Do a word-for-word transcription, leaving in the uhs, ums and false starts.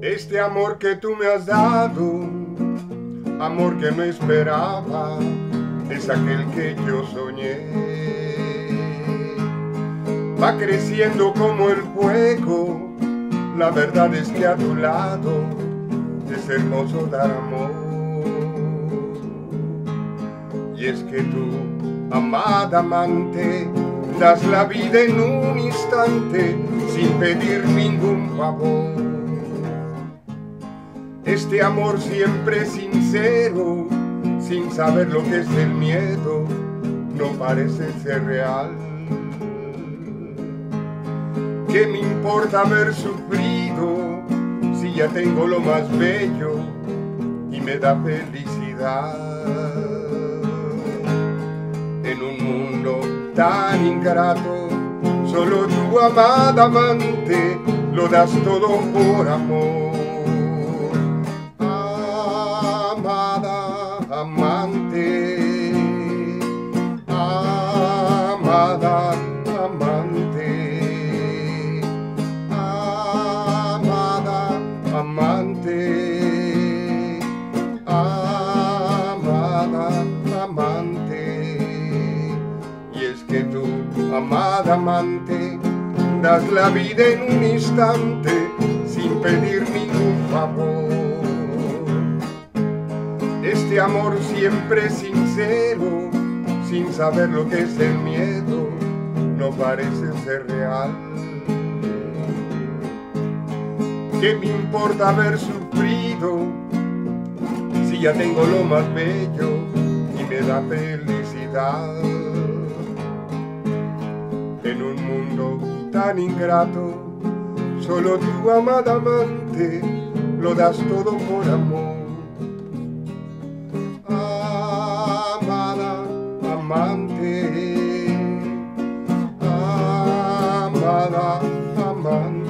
Este amor que tú me has dado, amor que no esperaba, es aquel que yo soñé. Va creciendo como el fuego, la verdad es que a tu lado es hermoso dar amor. Y es que tú, amada amante, das la vida en un instante sin pedir ningún favor. Este amor siempre sincero, sin saber lo que es el miedo, no parece ser real. ¿Qué me importa haber sufrido si ya tengo lo más bello y me da felicidad? En un mundo tan ingrato, solo tu amada amante lo das todo por amor. Amada amante, amada amante, amada amante, amada amante. Y es que tú, amada amante, das la vida en un instante sin pedir ningún favor. Este amor siempre sincero, sin saber lo que es el miedo, no parece ser real. ¿Qué me importa haber sufrido si ya tengo lo más bello y me da felicidad? En un mundo tan ingrato, solo tu amada amante lo das todo por amor. Amada amante, amada amante.